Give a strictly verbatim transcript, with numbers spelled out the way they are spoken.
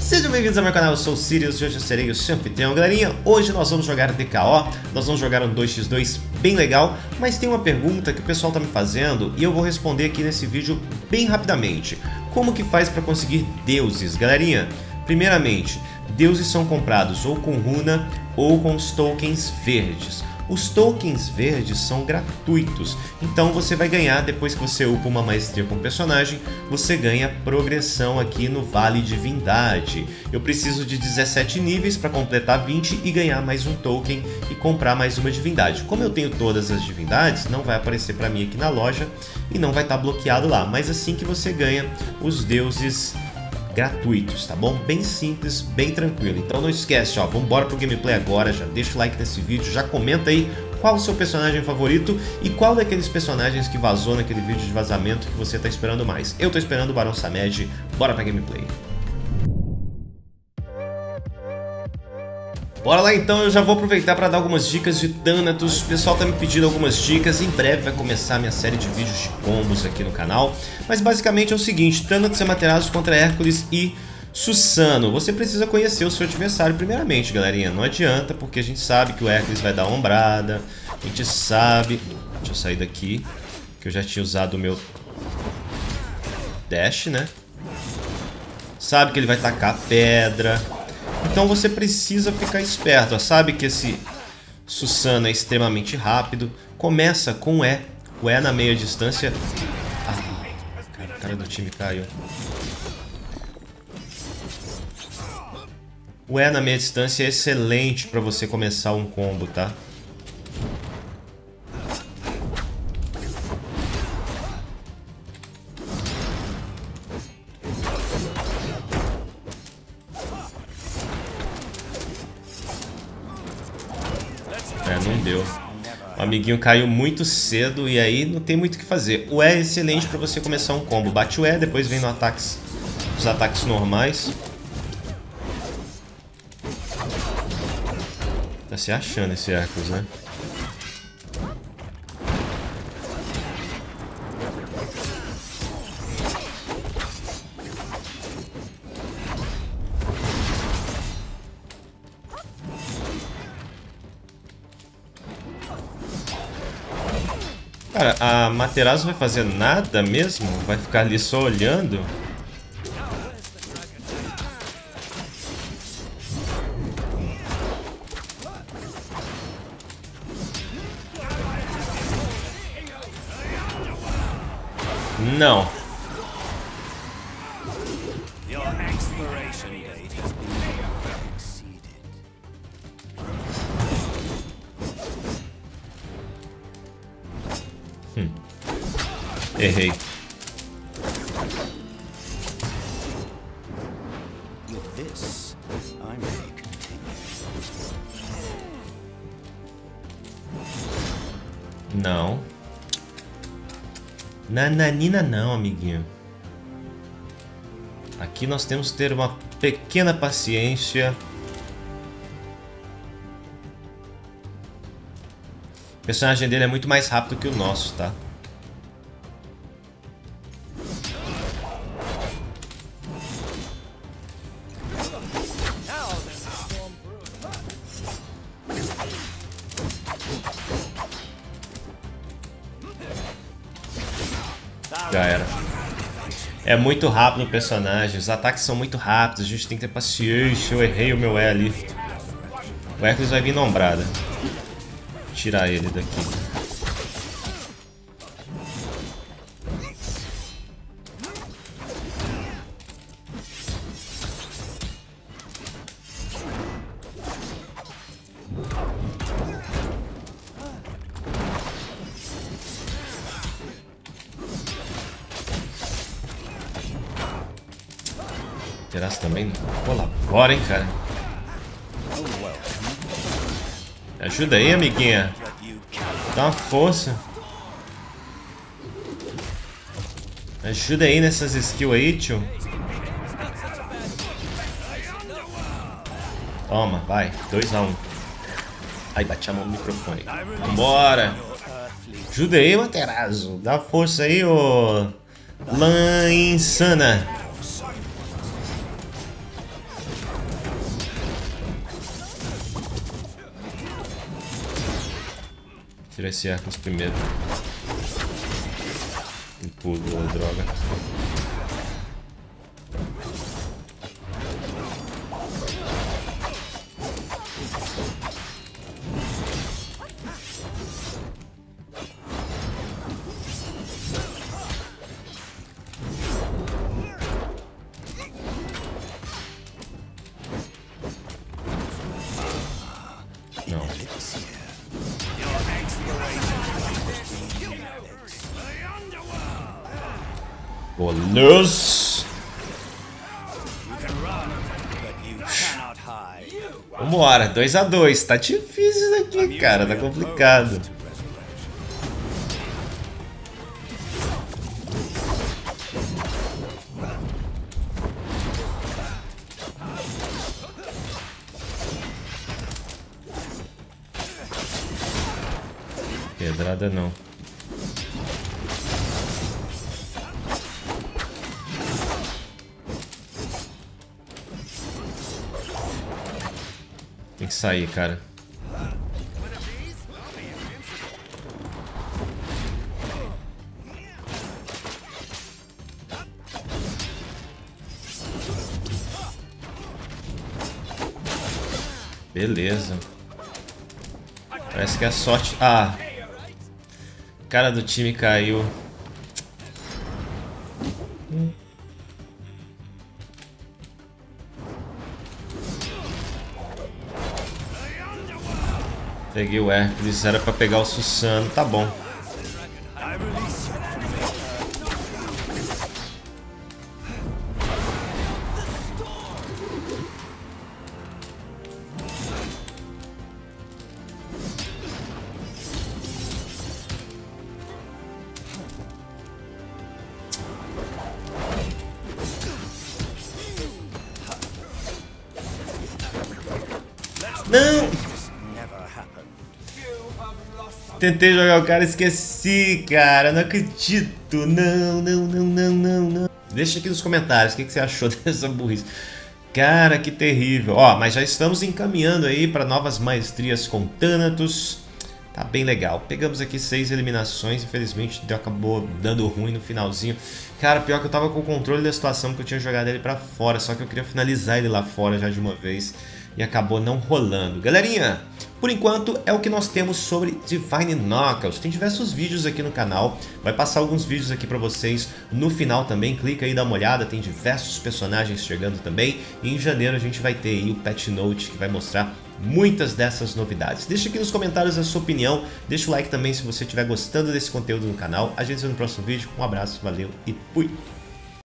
Sejam bem-vindos ao meu canal, eu sou o Sirius e hoje eu serei o seu anfitrião. Galerinha, hoje nós vamos jogar D K O, nós vamos jogar um dois por dois bem legal, mas tem uma pergunta que o pessoal tá me fazendo e eu vou responder aqui nesse vídeo bem rapidamente. Como que faz para conseguir deuses? Galerinha, primeiramente, deuses são comprados ou com runa ou com os tokens verdes. Os tokens verdes são gratuitos, então você vai ganhar, depois que você upa uma maestria com o personagem, você ganha progressão aqui no Vale Divindade. Eu preciso de dezessete níveis para completar vinte e ganhar mais um token e comprar mais uma divindade. Como eu tenho todas as divindades, não vai aparecer para mim aqui na loja e não vai estar bloqueado lá, mas assim que você ganha os deuses gratuitos, tá bom? Bem simples, bem tranquilo. Então não esquece, ó, vamos embora pro gameplay agora, já deixa o like nesse vídeo, já comenta aí qual o seu personagem favorito e qual daqueles personagens que vazou naquele vídeo de vazamento que você tá esperando mais. Eu tô esperando o Barão Samedi, bora pra gameplay. Bora lá então, eu já vou aproveitar para dar algumas dicas de Thanatos. O pessoal tá me pedindo algumas dicas, em breve vai começar a minha série de vídeos de combos aqui no canal. Mas basicamente é o seguinte, Thanatos e Amaterasu contra Hércules e Susano. Você precisa conhecer o seu adversário primeiramente, galerinha. Não adianta, porque a gente sabe que o Hércules vai dar uma ombrada, a gente sabe... Deixa eu sair daqui, que eu já tinha usado o meu dash, né? Sabe que ele vai tacar pedra... Então você precisa ficar esperto, ó. Sabe que esse Susano é extremamente rápido. Começa com o E. O E na meia distância. Ah, cara, o cara do time caiu. O E na meia distância é excelente para você começar um combo, tá? É, não deu. O amiguinho caiu muito cedo e aí não tem muito o que fazer. O E é excelente para você começar um combo. Bate o E, depois vem no ataques, os ataques normais. Tá se achando esse Hércules, né? Cara, a Amaterasu vai fazer nada mesmo? Vai ficar ali só olhando? Não. Hum. Errei. Não. Nananina não, amiguinho. Aqui nós temos que ter uma pequena paciência. O personagem dele é muito mais rápido que o nosso, tá? Já era. É muito rápido o personagem, os ataques são muito rápidos, a gente tem que ter paciência. Eu errei o meu E ali. O Hércules vai vir na ombrada. Tirar ele daqui. Amaterasu também colabora, hein, cara. Ajuda aí, amiguinha. Dá uma força. Ajuda aí nessas skills aí, tio. Toma, vai. dois a um. Ai, bati a mão no microfone. Vambora. Ajuda aí, Amaterasu. Dá força aí, ô... Lã insana. Tirar esse Hércules primeiro. Um pulo, droga. Não. Bolus. Vambora, dois a dois. Tá difícil isso aqui, cara. Tá complicado. Pedrada não. Tem que sair, cara. Beleza. Parece que a sorte... Ah! O cara do time caiu. Peguei o Hércules, era pra pegar o Susano, tá bom. Não! Tentei jogar o cara e esqueci, cara. Não acredito. Não, não, não, não, não, não. Deixa aqui nos comentários o que, que você achou dessa burrice. Cara, que terrível. Ó, mas já estamos encaminhando aí para novas maestrias com Thanatos. Tá bem legal. Pegamos aqui seis eliminações. Infelizmente acabou dando ruim no finalzinho. Cara, pior que eu tava com o controle da situação, porque eu tinha jogado ele pra fora. Só que eu queria finalizar ele lá fora já de uma vez. E acabou não rolando. Galerinha, por enquanto é o que nós temos sobre Divine Knockout. Tem diversos vídeos aqui no canal. Vai passar alguns vídeos aqui pra vocês no final também. Clica aí e dá uma olhada. Tem diversos personagens chegando também. E em janeiro a gente vai ter aí o Patch Note, que vai mostrar muitas dessas novidades. Deixa aqui nos comentários a sua opinião. Deixa o like também se você estiver gostando desse conteúdo no canal. A gente se vê no próximo vídeo. Um abraço, valeu e fui!